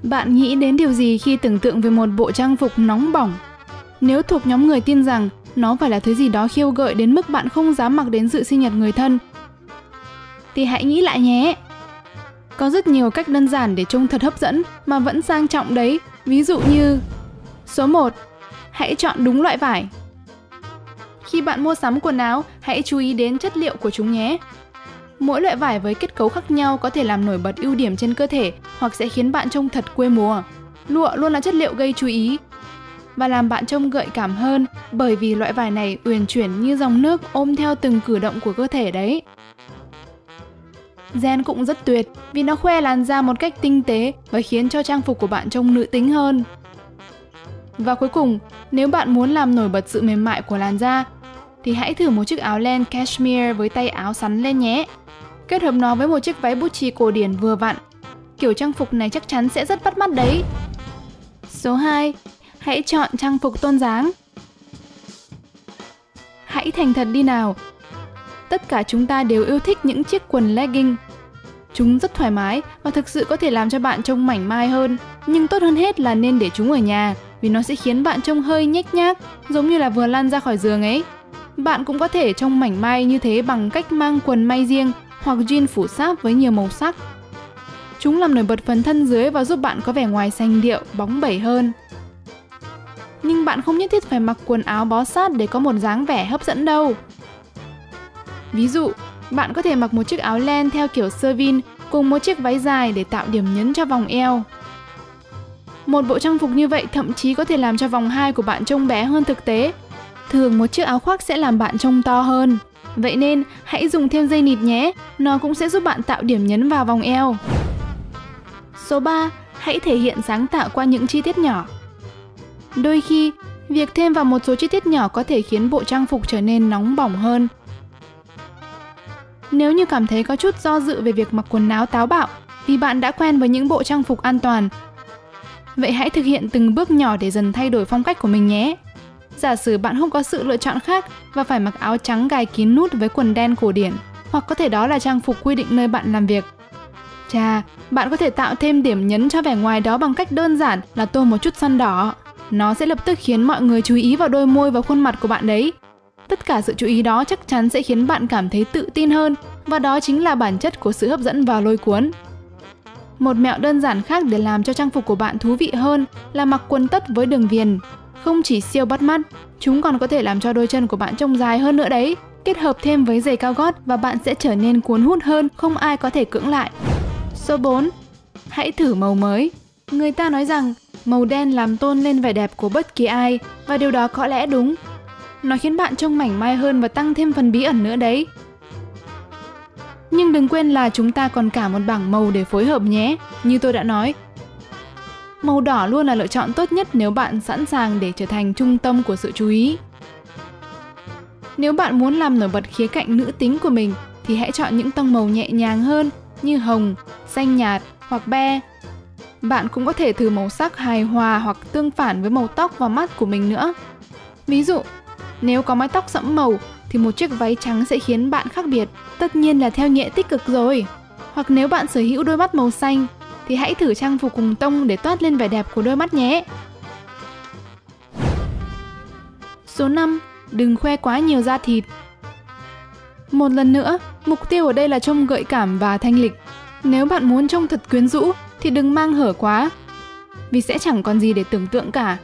Bạn nghĩ đến điều gì khi tưởng tượng về một bộ trang phục nóng bỏng? Nếu thuộc nhóm người tin rằng nó phải là thứ gì đó khiêu gợi đến mức bạn không dám mặc đến dự sinh nhật người thân, thì hãy nghĩ lại nhé. Có rất nhiều cách đơn giản để trông thật hấp dẫn mà vẫn sang trọng đấy. Ví dụ như: số 1. Hãy chọn đúng loại vải. Khi bạn mua sắm quần áo, hãy chú ý đến chất liệu của chúng nhé. Mỗi loại vải với kết cấu khác nhau có thể làm nổi bật ưu điểm trên cơ thể hoặc sẽ khiến bạn trông thật quê mùa. Lụa luôn là chất liệu gây chú ý và làm bạn trông gợi cảm hơn, bởi vì loại vải này uyển chuyển như dòng nước ôm theo từng cử động của cơ thể đấy. Ren cũng rất tuyệt vì nó khoe làn da một cách tinh tế và khiến cho trang phục của bạn trông nữ tính hơn. Và cuối cùng, nếu bạn muốn làm nổi bật sự mềm mại của làn da, thì hãy thử một chiếc áo len cashmere với tay áo sắn lên nhé. Kết hợp nó với một chiếc váy bút chì cổ điển vừa vặn. Kiểu trang phục này chắc chắn sẽ rất bắt mắt đấy. Số 2. Hãy chọn trang phục tôn dáng. Hãy thành thật đi nào. Tất cả chúng ta đều yêu thích những chiếc quần legging. Chúng rất thoải mái và thực sự có thể làm cho bạn trông mảnh mai hơn. Nhưng tốt hơn hết là nên để chúng ở nhà, vì nó sẽ khiến bạn trông hơi nhếch nhác, giống như là vừa lăn ra khỏi giường ấy. Bạn cũng có thể trông mảnh mai như thế bằng cách mang quần may riêng hoặc jean phủ sáp với nhiều màu sắc. Chúng làm nổi bật phần thân dưới và giúp bạn có vẻ ngoài sành điệu, bóng bẩy hơn. Nhưng bạn không nhất thiết phải mặc quần áo bó sát để có một dáng vẻ hấp dẫn đâu. Ví dụ, bạn có thể mặc một chiếc áo len theo kiểu sơ vin cùng một chiếc váy dài để tạo điểm nhấn cho vòng eo. Một bộ trang phục như vậy thậm chí có thể làm cho vòng 2 của bạn trông bé hơn thực tế. Thường một chiếc áo khoác sẽ làm bạn trông to hơn. Vậy nên hãy dùng thêm dây nịt nhé, nó cũng sẽ giúp bạn tạo điểm nhấn vào vòng eo. Số 3. Hãy thể hiện sáng tạo qua những chi tiết nhỏ. Đôi khi, việc thêm vào một số chi tiết nhỏ có thể khiến bộ trang phục trở nên nóng bỏng hơn. Nếu như cảm thấy có chút do dự về việc mặc quần áo táo bạo vì bạn đã quen với những bộ trang phục an toàn, vậy hãy thực hiện từng bước nhỏ để dần thay đổi phong cách của mình nhé. Giả sử bạn không có sự lựa chọn khác và phải mặc áo trắng gài kín nút với quần đen cổ điển, hoặc có thể đó là trang phục quy định nơi bạn làm việc. Chà, bạn có thể tạo thêm điểm nhấn cho vẻ ngoài đó bằng cách đơn giản là tô một chút son đỏ. Nó sẽ lập tức khiến mọi người chú ý vào đôi môi và khuôn mặt của bạn đấy. Tất cả sự chú ý đó chắc chắn sẽ khiến bạn cảm thấy tự tin hơn, và đó chính là bản chất của sự hấp dẫn và lôi cuốn. Một mẹo đơn giản khác để làm cho trang phục của bạn thú vị hơn là mặc quần tất với đường viền. Không chỉ siêu bắt mắt, chúng còn có thể làm cho đôi chân của bạn trông dài hơn nữa đấy. Kết hợp thêm với giày cao gót và bạn sẽ trở nên cuốn hút hơn, không ai có thể cưỡng lại. Số 4. Hãy thử màu mới. Người ta nói rằng màu đen làm tôn lên vẻ đẹp của bất kỳ ai, và điều đó có lẽ đúng. Nó khiến bạn trông mảnh mai hơn và tăng thêm phần bí ẩn nữa đấy. Nhưng đừng quên là chúng ta còn cả một bảng màu để phối hợp nhé. Như tôi đã nói, màu đỏ luôn là lựa chọn tốt nhất nếu bạn sẵn sàng để trở thành trung tâm của sự chú ý. Nếu bạn muốn làm nổi bật khía cạnh nữ tính của mình thì hãy chọn những tông màu nhẹ nhàng hơn như hồng, xanh nhạt hoặc be. Bạn cũng có thể thử màu sắc hài hòa hoặc tương phản với màu tóc và mắt của mình nữa. Ví dụ, nếu có mái tóc sẫm màu thì một chiếc váy trắng sẽ khiến bạn khác biệt, tất nhiên là theo nghĩa tích cực rồi. Hoặc nếu bạn sở hữu đôi mắt màu xanh thì hãy thử trang phục cùng tông để toát lên vẻ đẹp của đôi mắt nhé. Số 5. Đừng khoe quá nhiều da thịt. Một lần nữa, mục tiêu ở đây là trông gợi cảm và thanh lịch. Nếu bạn muốn trông thật quyến rũ thì đừng mang hở quá, vì sẽ chẳng còn gì để tưởng tượng cả.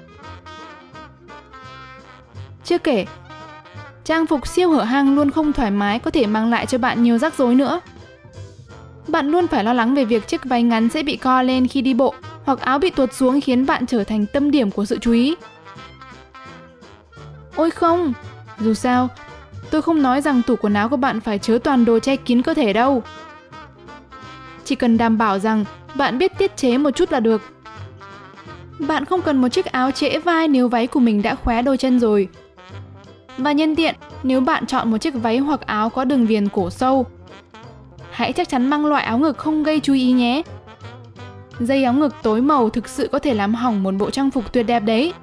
Chưa kể, trang phục siêu hở hang luôn không thoải mái có thể mang lại cho bạn nhiều rắc rối nữa. Bạn luôn phải lo lắng về việc chiếc váy ngắn sẽ bị co lên khi đi bộ, hoặc áo bị tuột xuống khiến bạn trở thành tâm điểm của sự chú ý. Ôi không! Dù sao, tôi không nói rằng tủ quần áo của bạn phải chứa toàn đồ che kín cơ thể đâu. Chỉ cần đảm bảo rằng bạn biết tiết chế một chút là được. Bạn không cần một chiếc áo trễ vai nếu váy của mình đã khóe đôi chân rồi. Và nhân tiện, nếu bạn chọn một chiếc váy hoặc áo có đường viền cổ sâu, hãy chắc chắn mang loại áo ngực không gây chú ý nhé. Dây áo ngực tối màu thực sự có thể làm hỏng một bộ trang phục tuyệt đẹp đấy.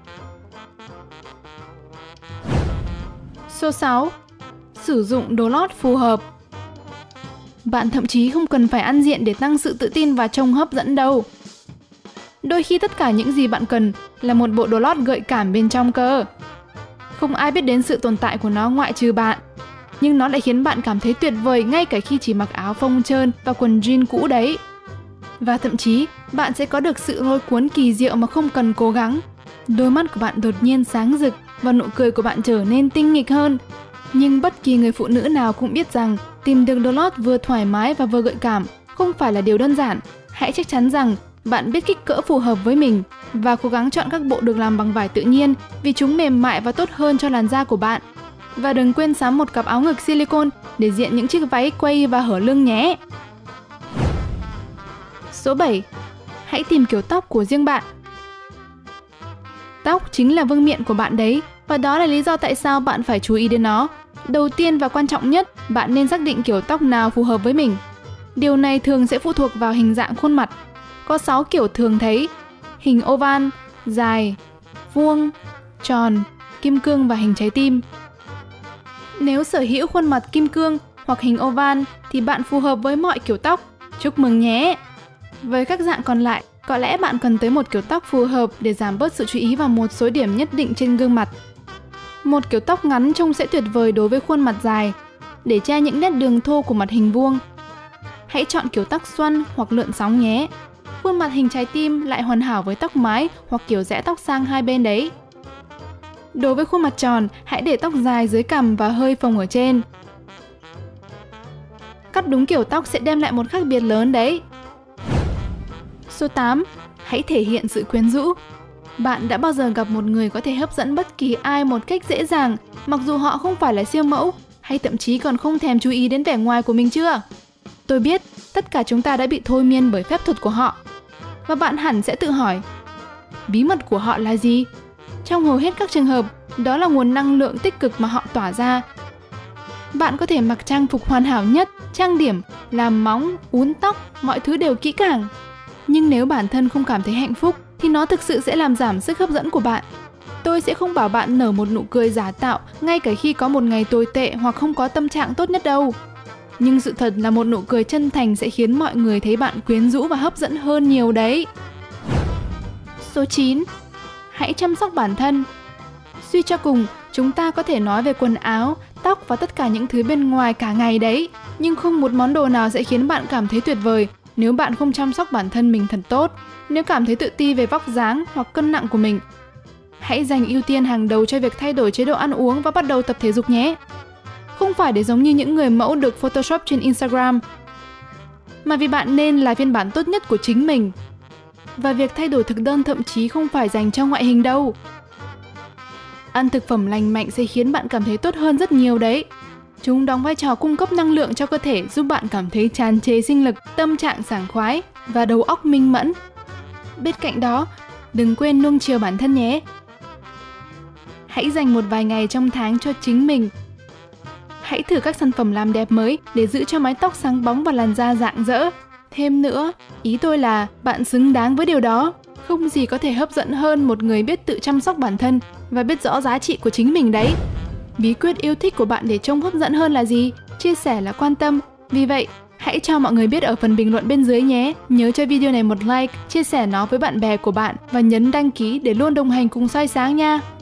Số 6. Sử dụng đồ lót phù hợp. Bạn thậm chí không cần phải ăn diện để tăng sự tự tin và trông hấp dẫn đâu. Đôi khi tất cả những gì bạn cần là một bộ đồ lót gợi cảm bên trong cơ. Không ai biết đến sự tồn tại của nó ngoại trừ bạn. Nhưng nó lại khiến bạn cảm thấy tuyệt vời ngay cả khi chỉ mặc áo phông trơn và quần jean cũ đấy. Và thậm chí, bạn sẽ có được sự lôi cuốn kỳ diệu mà không cần cố gắng. Đôi mắt của bạn đột nhiên sáng rực và nụ cười của bạn trở nên tinh nghịch hơn. Nhưng bất kỳ người phụ nữ nào cũng biết rằng tìm được đồ lót vừa thoải mái và vừa gợi cảm không phải là điều đơn giản. Hãy chắc chắn rằng bạn biết kích cỡ phù hợp với mình và cố gắng chọn các bộ được làm bằng vải tự nhiên vì chúng mềm mại và tốt hơn cho làn da của bạn. Và đừng quên sắm một cặp áo ngực silicone để diện những chiếc váy quay và hở lưng nhé. Số 7. Hãy tìm kiểu tóc của riêng bạn. Tóc chính là vương miện của bạn đấy, và đó là lý do tại sao bạn phải chú ý đến nó. Đầu tiên và quan trọng nhất, bạn nên xác định kiểu tóc nào phù hợp với mình. Điều này thường sẽ phụ thuộc vào hình dạng khuôn mặt. Có 6 kiểu thường thấy: hình oval, dài, vuông, tròn, kim cương và hình trái tim. Nếu sở hữu khuôn mặt kim cương hoặc hình oval thì bạn phù hợp với mọi kiểu tóc. Chúc mừng nhé! Với các dạng còn lại, có lẽ bạn cần tới một kiểu tóc phù hợp để giảm bớt sự chú ý vào một số điểm nhất định trên gương mặt. Một kiểu tóc ngắn trông sẽ tuyệt vời đối với khuôn mặt dài, để che những nét đường thô của mặt hình vuông. Hãy chọn kiểu tóc xoăn hoặc lượn sóng nhé. Khuôn mặt hình trái tim lại hoàn hảo với tóc mái hoặc kiểu rẽ tóc sang hai bên đấy. Đối với khuôn mặt tròn, hãy để tóc dài dưới cằm và hơi phồng ở trên. Cắt đúng kiểu tóc sẽ đem lại một khác biệt lớn đấy. Số 8. Hãy thể hiện sự quyến rũ. Bạn đã bao giờ gặp một người có thể hấp dẫn bất kỳ ai một cách dễ dàng, mặc dù họ không phải là siêu mẫu, hay thậm chí còn không thèm chú ý đến vẻ ngoài của mình chưa? Tôi biết, tất cả chúng ta đã bị thôi miên bởi phép thuật của họ. Và bạn hẳn sẽ tự hỏi, bí mật của họ là gì? Trong hầu hết các trường hợp, đó là nguồn năng lượng tích cực mà họ tỏa ra. Bạn có thể mặc trang phục hoàn hảo nhất, trang điểm, làm móng, uốn tóc, mọi thứ đều kỹ càng. Nhưng nếu bản thân không cảm thấy hạnh phúc, thì nó thực sự sẽ làm giảm sức hấp dẫn của bạn. Tôi sẽ không bảo bạn nở một nụ cười giả tạo ngay cả khi có một ngày tồi tệ hoặc không có tâm trạng tốt nhất đâu. Nhưng sự thật là một nụ cười chân thành sẽ khiến mọi người thấy bạn quyến rũ và hấp dẫn hơn nhiều đấy. Số 9. Hãy chăm sóc bản thân. Suy cho cùng, chúng ta có thể nói về quần áo, tóc và tất cả những thứ bên ngoài cả ngày đấy. Nhưng không một món đồ nào sẽ khiến bạn cảm thấy tuyệt vời nếu bạn không chăm sóc bản thân mình thật tốt. Nếu cảm thấy tự ti về vóc dáng hoặc cân nặng của mình, hãy dành ưu tiên hàng đầu cho việc thay đổi chế độ ăn uống và bắt đầu tập thể dục nhé. Không phải để giống như những người mẫu được Photoshop trên Instagram, mà vì bạn nên là phiên bản tốt nhất của chính mình. Và việc thay đổi thực đơn thậm chí không phải dành cho ngoại hình đâu. Ăn thực phẩm lành mạnh sẽ khiến bạn cảm thấy tốt hơn rất nhiều đấy. Chúng đóng vai trò cung cấp năng lượng cho cơ thể, giúp bạn cảm thấy tràn trề sinh lực, tâm trạng sảng khoái và đầu óc minh mẫn. Bên cạnh đó, đừng quên nuông chiều bản thân nhé. Hãy dành một vài ngày trong tháng cho chính mình. Hãy thử các sản phẩm làm đẹp mới để giữ cho mái tóc sáng bóng và làn da rạng rỡ. Thêm nữa, ý tôi là bạn xứng đáng với điều đó. Không gì có thể hấp dẫn hơn một người biết tự chăm sóc bản thân và biết rõ giá trị của chính mình đấy. Bí quyết yêu thích của bạn để trông hấp dẫn hơn là gì? Chia sẻ là quan tâm. Vì vậy, hãy cho mọi người biết ở phần bình luận bên dưới nhé. Nhớ cho video này một like, chia sẻ nó với bạn bè của bạn và nhấn đăng ký để luôn đồng hành cùng soi sáng nha.